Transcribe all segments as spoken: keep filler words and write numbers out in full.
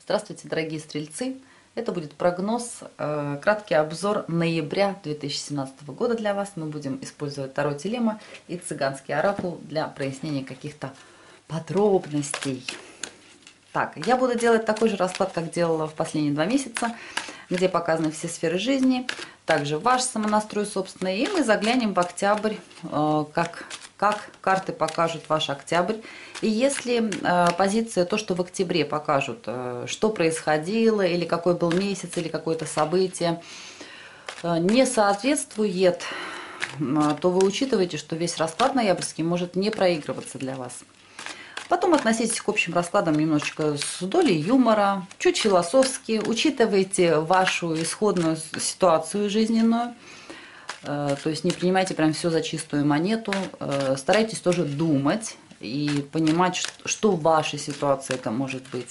Здравствуйте, дорогие стрельцы! Это будет прогноз, э, краткий обзор ноября две тысячи семнадцатого года для вас. Мы будем использовать Таро Телема и цыганский оракул для прояснения каких-то подробностей. Так, я буду делать такой же расклад, как делала в последние два месяца, где показаны все сферы жизни, также ваш самонастрой собственный, и мы заглянем в октябрь, э, как, как карты покажут ваш октябрь. И если э, позиция, то, что в октябре покажут, э, что происходило, или какой был месяц, или какое-то событие, э, не соответствует, э, то вы учитываете, что весь расклад ноябрьский может не проигрываться для вас. Потом относитесь к общим раскладам немножечко с долей юмора, чуть философски, учитывайте вашу исходную ситуацию жизненную, э, то есть не принимайте прям все за чистую монету, э, старайтесь тоже думать и понимать, что в вашей ситуации это может быть,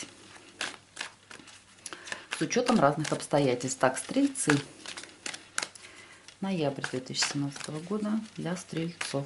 с учетом разных обстоятельств. Так, стрельцы, ноябрь две тысячи семнадцатого года для стрельцов.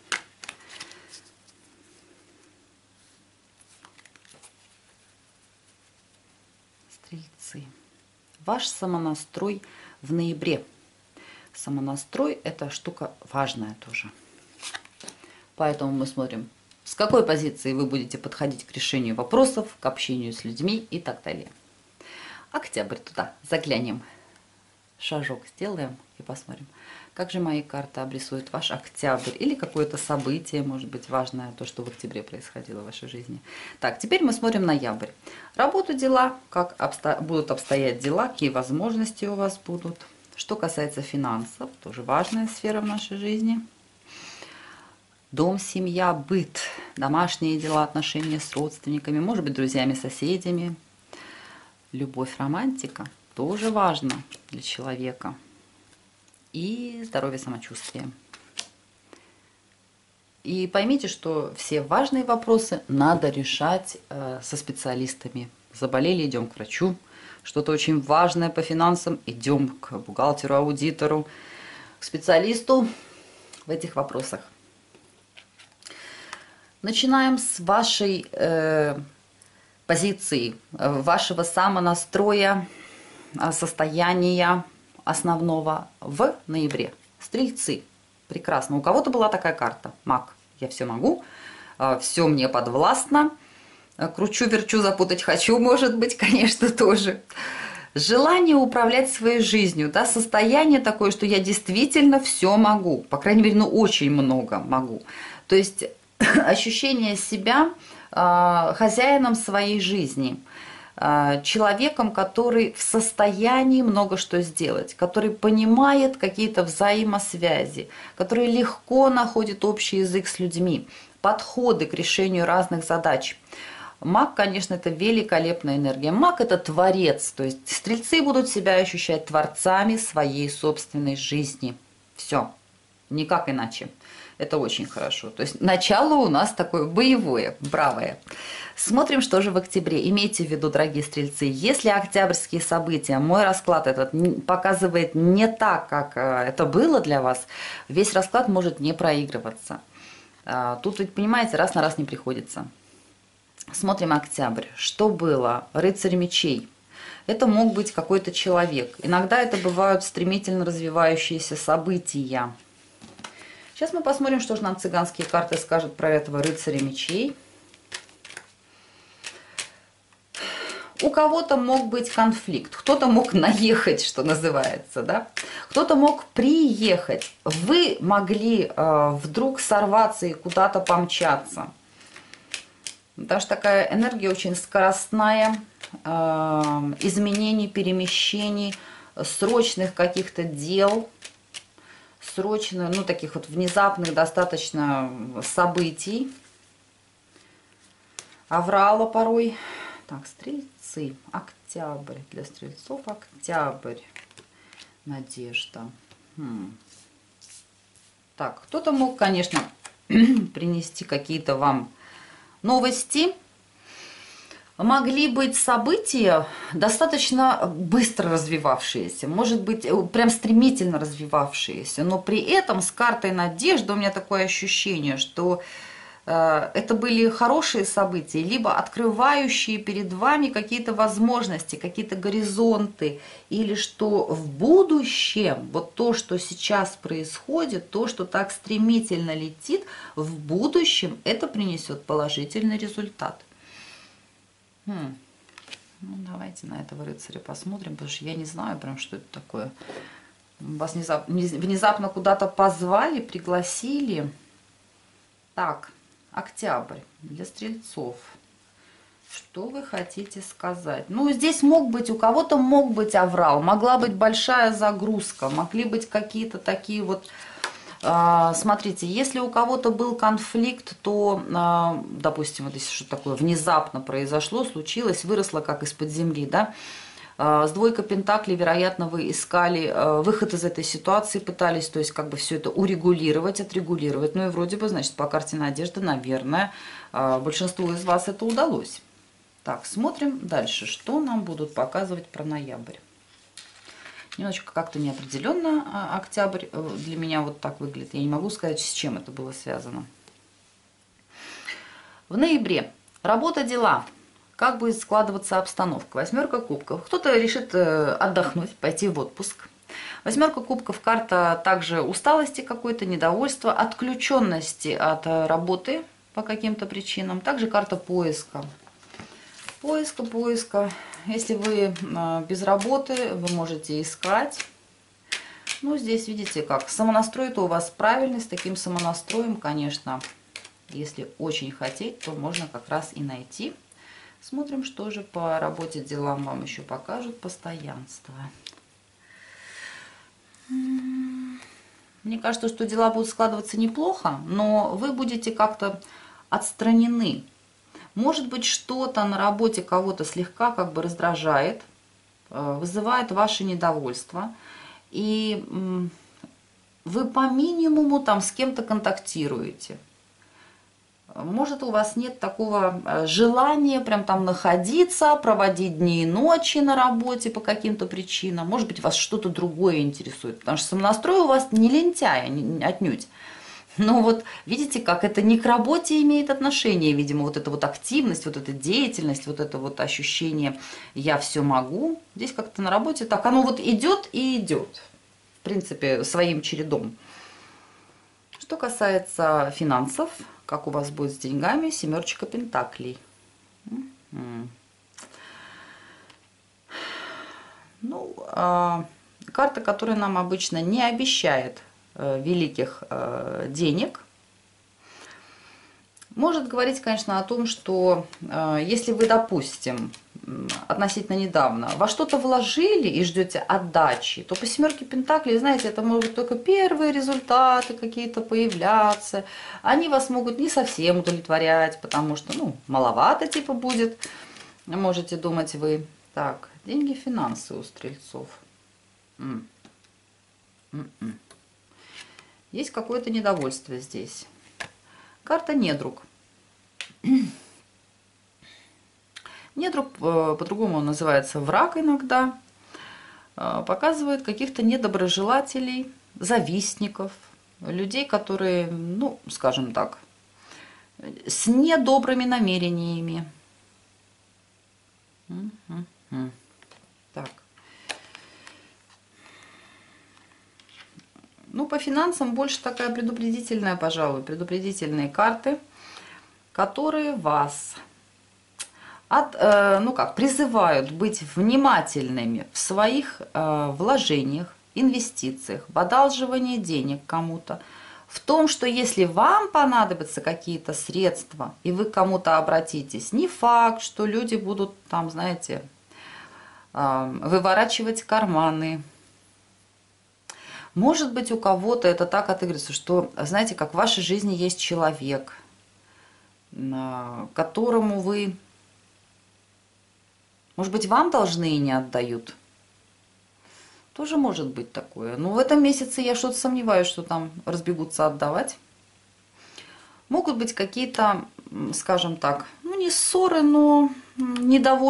Стрельцы, ваш самонастрой в ноябре. Самонастрой – это штука важная тоже. Поэтому мы смотрим, с какой позиции вы будете подходить к решению вопросов, к общению с людьми и так далее. Октябрь, туда заглянем, шажок сделаем и посмотрим, как же мои карты обрисуют ваш октябрь или какое-то событие, может быть, важное, то, что в октябре происходило в вашей жизни. Так, теперь мы смотрим ноябрь. Работу, дела, как обсто... будут обстоять дела, какие возможности у вас будут. Что касается финансов, тоже важная сфера в нашей жизни. Дом, семья, быт, домашние дела, отношения с родственниками, может быть, друзьями, соседями. Любовь, романтика тоже важно для человека. И здоровье, самочувствие. И поймите, что все важные вопросы надо решать э, со специалистами. Заболели, идем к врачу. Что-то очень важное по финансам, идем к бухгалтеру, аудитору, к специалисту в этих вопросах. Начинаем с вашей э, позиции, вашего самонастроя, состояния основного в ноябре. Стрельцы. Прекрасно. У кого-то была такая карта. Маг. Я все могу, все мне подвластно. Кручу, верчу, запутать хочу, может быть, конечно, тоже. Желание управлять своей жизнью, да, состояние такое, что я действительно все могу. По крайней мере, ну, очень много могу. То есть ощущение себя э, хозяином своей жизни, э, человеком, который в состоянии много что сделать, который понимает какие-то взаимосвязи, который легко находит общий язык с людьми, подходы к решению разных задач. Маг, конечно, это великолепная энергия. Маг – это творец, то есть стрельцы будут себя ощущать творцами своей собственной жизни. Все, никак иначе. Это очень хорошо. То есть начало у нас такое боевое, бравое. Смотрим, что же в октябре. Имейте в виду, дорогие стрельцы, если октябрьские события, мой расклад этот показывает не так, как это было для вас, весь расклад может не проигрываться. Тут, ведь, понимаете, раз на раз не приходится. Смотрим октябрь. Что было? Рыцарь мечей. Это мог быть какой-то человек. Иногда это бывают стремительно развивающиеся события. Сейчас мы посмотрим, что же нам цыганские карты скажут про этого рыцаря мечей. У кого-то мог быть конфликт, кто-то мог наехать, что называется, да? Кто-то мог приехать. Вы могли э, вдруг сорваться и куда-то помчаться. Даже такая энергия очень скоростная, э, изменений, перемещений, срочных каких-то дел. Срочно, ну, таких вот внезапных достаточно событий. Аврала порой. Так, стрельцы. Октябрь. Для стрельцов октябрь. Надежда. Хм. Так, кто-то мог, конечно, принести какие-то вам новости. Могли быть события достаточно быстро развивавшиеся, может быть, прям стремительно развивавшиеся, но при этом с картой надежды у меня такое ощущение, что это были хорошие события, либо открывающие перед вами какие-то возможности, какие-то горизонты, или что в будущем, вот то, что сейчас происходит, то, что так стремительно летит, в будущем это принесет положительный результат. Хм. Ну, давайте на этого рыцаря посмотрим, потому что я не знаю прям, что это такое. Вас внезапно куда-то позвали, пригласили. Так, октябрь для стрельцов. Что вы хотите сказать? Ну, здесь мог быть, у кого-то мог быть аврал, могла быть большая загрузка, могли быть какие-то такие вот... А, смотрите, если у кого-то был конфликт, то, а, допустим, вот если что-то такое внезапно произошло, случилось, выросло как из-под земли, да, с двойкой пентаклей, вероятно, вы искали выход из этой ситуации, пытались, то есть, как бы все это урегулировать, отрегулировать. Ну и вроде бы, значит, по карте надежды, наверное, большинству из вас это удалось. Так, смотрим дальше, что нам будут показывать про ноябрь. Немножечко как-то неопределенно октябрь для меня вот так выглядит. Я не могу сказать, с чем это было связано. В ноябре работа, дела. Как будет складываться обстановка? Восьмерка кубков. Кто-то решит отдохнуть, пойти в отпуск. Восьмерка кубков – карта также усталости какой-то, недовольства, отключенности от работы по каким-то причинам. Также карта поиска. Поиска, поиска. Если вы без работы, вы можете искать. Ну, здесь видите как. Самонастрой-то у вас правильный. С таким самонастроем, конечно, если очень хотеть, то можно как раз и найти. Смотрим, что же по работе, делам вам еще покажут. Постоянство. Мне кажется, что дела будут складываться неплохо, но вы будете как-то отстранены. Может быть, что-то на работе кого-то слегка как бы раздражает, вызывает ваше недовольство. И вы по минимуму там с кем-то контактируете. Может, у вас нет такого желания прям там находиться, проводить дни и ночи на работе по каким-то причинам. Может быть, вас что-то другое интересует, потому что самонастрой у вас не лентяй, отнюдь. Но вот видите, как это не к работе имеет отношение, видимо, вот эта вот активность, вот эта деятельность, вот это вот ощущение «я все могу». Здесь как-то на работе так оно вот идет и идет, в принципе, своим чередом. Что касается финансов, как у вас будет с деньгами, семерочка пентаклей. Ну, а, карта, которая нам обычно не обещает а, великих а, денег, может говорить, конечно, о том, что а, если вы, допустим, относительно недавно во что-то вложили и ждете отдачи, то по семерке пентаклей, знаете, это могут только первые результаты какие-то появляться. Они вас могут не совсем удовлетворять, потому что, ну, маловато типа будет, можете думать вы. Так, деньги, финансы у стрельцов. М -м -м. Есть какое-то недовольство здесь. Карта недруг. Недруг, по-другому он называется враг иногда, показывает каких-то недоброжелателей, завистников, людей, которые, ну, скажем так, с недобрыми намерениями. Так. Ну, по финансам больше такая предупредительная, пожалуй, предупредительные карты, которые вас... От, э, ну как, призывают быть внимательными в своих э, вложениях, инвестициях, в одалживании денег кому-то, в том, что если вам понадобятся какие-то средства, и вы к кому-то обратитесь, не факт, что люди будут там, знаете, э, выворачивать карманы. Может быть, у кого-то это так отыгрывается, что, знаете, как в вашей жизни есть человек, э, которому вы... Может быть, вам должны и не отдают. Тоже может быть такое. Но в этом месяце я что-то сомневаюсь, что там разбегутся отдавать. Могут быть какие-то, скажем так, ну не ссоры, но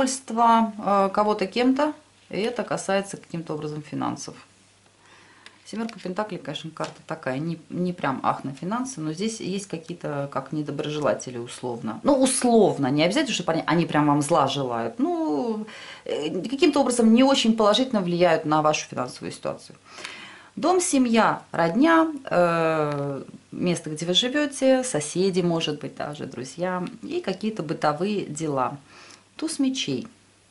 недовольство кого-то кем-то. И это касается каким-то образом финансов. Семерка Пентаклей, конечно, карта такая, не, не прям ах на финансы, но здесь есть какие-то как недоброжелатели условно. Ну, условно, не обязательно, что они, они прям вам зла желают. Ну, каким-то образом не очень положительно влияют на вашу финансовую ситуацию. Дом, семья, родня, э, место, где вы живете, соседи, может быть, даже друзья, и какие-то бытовые дела. Туз мечей.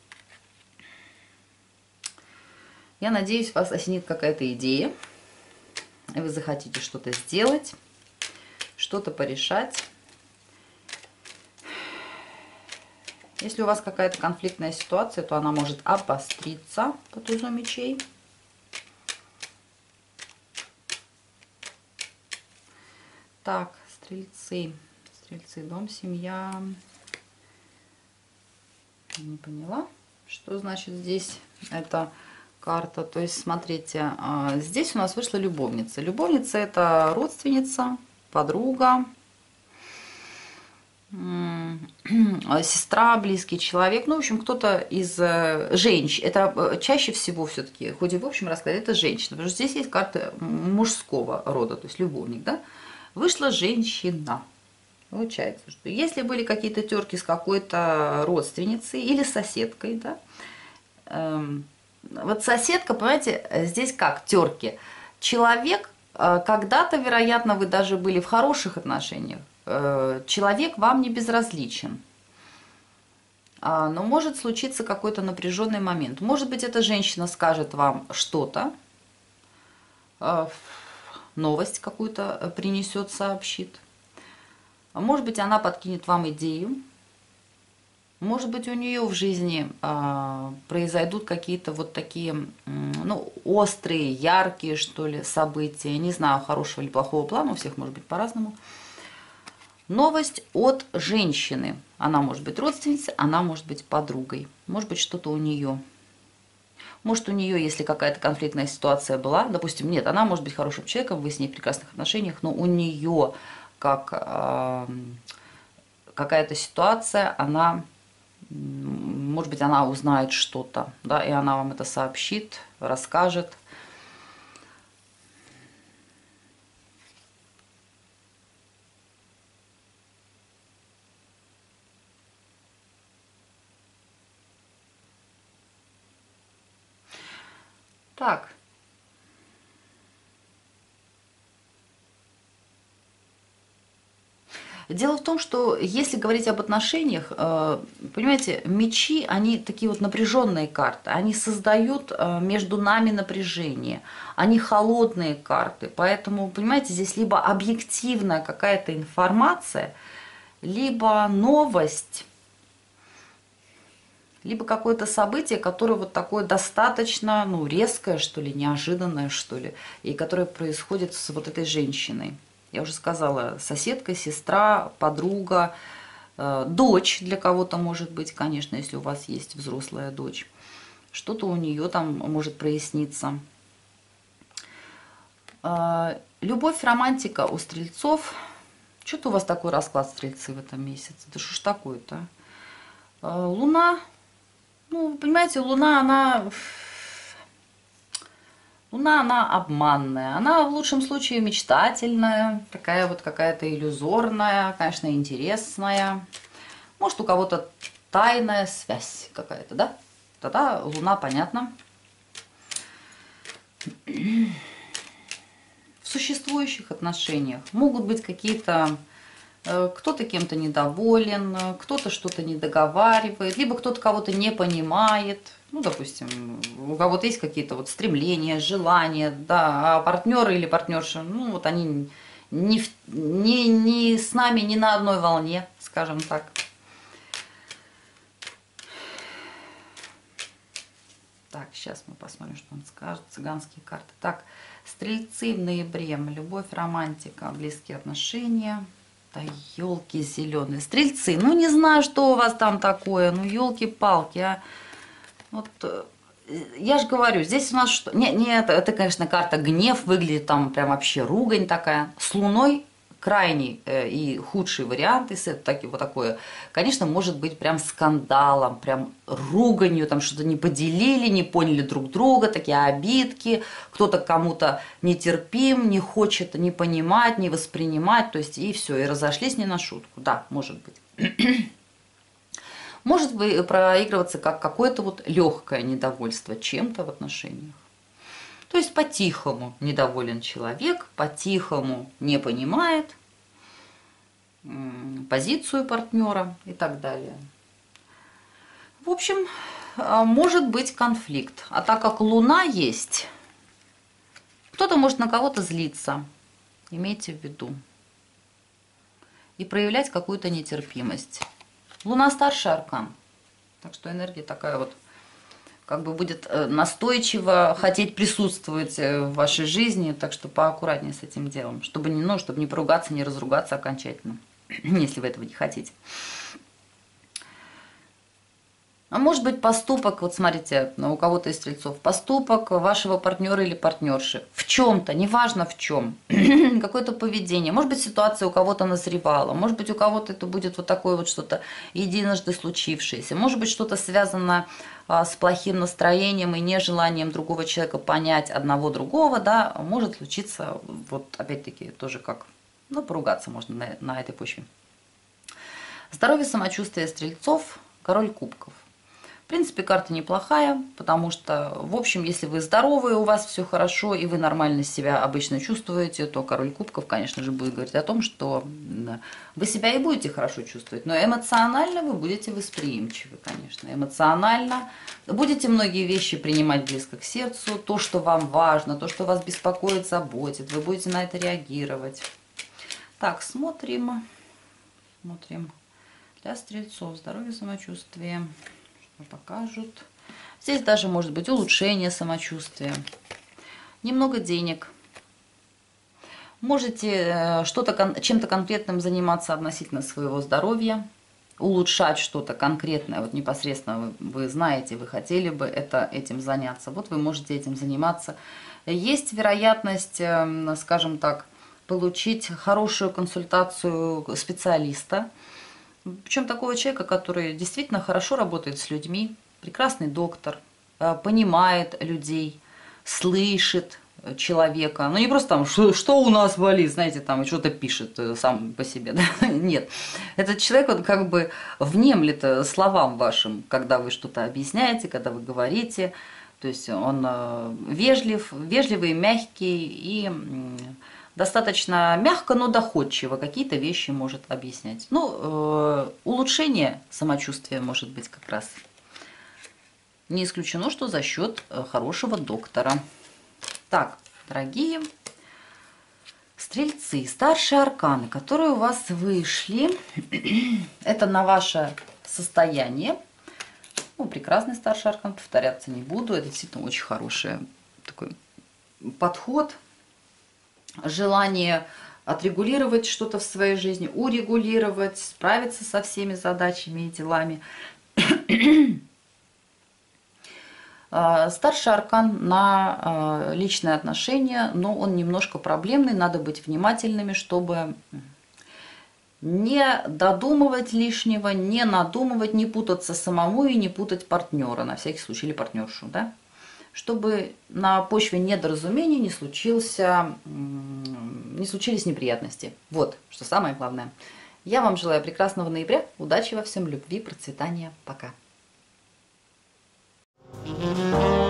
Я надеюсь, вас осенит какая-то идея, и вы захотите что-то сделать, что-то порешать. Если у вас какая-то конфликтная ситуация, то она может обостриться по тузу мечей. Так, стрельцы. Стрельцы, дом, семья. Не поняла, что значит здесь эта карта. То есть, смотрите, здесь у нас вышла любовница. Любовница – это родственница, подруга, сестра, близкий человек. Ну, в общем, кто-то из женщин. Это чаще всего все-таки, хоть и в общем раскладе, это женщина. Потому что здесь есть карта мужского рода, то есть любовник, да? Вышла женщина. Получается, что если были какие-то терки с какой-то родственницей или соседкой, да, эм, вот соседка, понимаете, здесь как терки. Человек, э, когда-то, вероятно, вы даже были в хороших отношениях, э, человек вам не безразличен. А, но может случиться какой-то напряженный момент. Может быть, эта женщина скажет вам что-то, э, новость какую-то принесет, сообщит. Может быть, она подкинет вам идею. Может быть, у нее в жизни а, произойдут какие-то вот такие, ну, острые, яркие, что ли, события. Не знаю, хорошего или плохого плана, у всех может быть по-разному. Новость от женщины. Она может быть родственницей, она может быть подругой. Может быть, что-то у нее. Может, у нее, если какая-то конфликтная ситуация была, допустим, нет, она может быть хорошим человеком, вы с ней в прекрасных отношениях, но у нее как э, какая-то ситуация, она, может быть, она узнает что-то, да, и она вам это сообщит, расскажет. Так. Дело в том, что если говорить об отношениях, понимаете, мечи, они такие вот напряженные карты, они создают между нами напряжение, они холодные карты, поэтому, понимаете, здесь либо объективная какая-то информация, либо новость, либо какое-то событие, которое вот такое достаточно, ну, резкое, что ли, неожиданное, что ли, и которое происходит с вот этой женщиной. Я уже сказала, соседка, сестра, подруга, э, дочь для кого-то может быть, конечно, если у вас есть взрослая дочь. Что-то у нее там может проясниться. Э, любовь, романтика у стрельцов. Что-то у вас такой расклад, стрельцы, в этом месяце. Да что ж такое-то? Э, луна. Ну, понимаете, Луна, она, Луна, она обманная, она в лучшем случае мечтательная, такая вот какая-то иллюзорная, конечно, интересная. Может, у кого-то тайная связь какая-то, да? Тогда Луна, понятно. В существующих отношениях могут быть какие-то... Кто-то кем-то недоволен, кто-то что-то не договаривает, либо кто-то кого-то не понимает. Ну, допустим, у кого-то есть какие-то вот стремления, желания, да, а партнеры или партнерши, ну, вот они не, не, не с нами не на одной волне, скажем так. Так, сейчас мы посмотрим, что он скажет. Цыганские карты. Так, стрельцы в ноябре. Любовь, романтика, близкие отношения. Да елки зеленые. Стрельцы, ну не знаю, что у вас там такое, ну елки-палки, а. Вот, я же говорю, здесь у нас что... Не, не это, это, конечно, карта гнев, выглядит там прям вообще ругань такая. С Луной крайний э, и худший вариант, если это так, вот такое, конечно, может быть прям скандалом, прям руганью, там что-то не поделили, не поняли друг друга, такие обидки, кто-то кому-то нетерпим, не хочет не понимать, не воспринимать, то есть и все, и разошлись не на шутку, да, может быть. Может быть проигрываться как какое-то вот легкое недовольство чем-то в отношениях. То есть по-тихому недоволен человек, по-тихому не понимает позицию партнера и так далее. В общем, может быть конфликт. А так как Луна есть, кто-то может на кого-то злиться, имейте в виду, и проявлять какую-то нетерпимость. Луна старший аркан, так что энергия такая вот, как бы будет настойчиво хотеть присутствовать в вашей жизни, так что поаккуратнее с этим делом, чтобы не, ну, чтобы не поругаться, не разругаться окончательно, если вы этого не хотите. А может быть поступок, вот смотрите, у кого-то из стрельцов, поступок вашего партнера или партнерши в чем-то, неважно в чем, какое-то поведение, может быть ситуация у кого-то назревала, может быть у кого-то это будет вот такое вот что-то единожды случившееся, может быть что-то связано а, с плохим настроением и нежеланием другого человека понять одного другого, да, может случиться, вот опять-таки тоже как, ну поругаться можно на, на этой почве. Здоровье, самочувствие стрельцов, король кубков. В принципе, карта неплохая, потому что, в общем, если вы здоровы, у вас все хорошо, и вы нормально себя обычно чувствуете, то король кубков, конечно же, будет говорить о том, что вы себя и будете хорошо чувствовать, но эмоционально вы будете восприимчивы, конечно. Эмоционально будете многие вещи принимать близко к сердцу, то, что вам важно, то, что вас беспокоит, заботит, вы будете на это реагировать. Так, смотрим, смотрим. Для стрельцов здоровье, самочувствие. Покажут. Здесь даже может быть улучшение самочувствия, немного денег. Можете что-то чем-то конкретным заниматься относительно своего здоровья, улучшать что-то конкретное, вот непосредственно вы, вы знаете, вы хотели бы это, этим заняться. Вот вы можете этим заниматься. Есть вероятность, скажем так, получить хорошую консультацию специалиста. Причем такого человека, который действительно хорошо работает с людьми, прекрасный доктор, понимает людей, слышит человека. Ну не просто там, что, что у нас болит, знаете, там что-то пишет сам по себе. Да? Нет. Этот человек, он как бы внемлет словам вашим, когда вы что-то объясняете, когда вы говорите. То есть он вежлив, вежливый, мягкий и достаточно мягко, но доходчиво какие-то вещи может объяснять. Ну, э, улучшение самочувствия может быть как раз. Не исключено, что за счет хорошего доктора. Так, дорогие стрельцы, старшие арканы, которые у вас вышли, это на ваше состояние. Ну, прекрасный старший аркан, повторяться не буду. Это действительно очень хороший такой подход. Желание отрегулировать что-то в своей жизни, урегулировать, справиться со всеми задачами и делами. Старший аркан на личные отношения, но он немножко проблемный, надо быть внимательными, чтобы не додумывать лишнего, не надумывать, не путаться самому и не путать партнера, на всякий случай, или партнершу, да? Чтобы на почве недоразумений не, случился, не случились неприятности. Вот, что самое главное. Я вам желаю прекрасного ноября, удачи во всем, любви, процветания. Пока.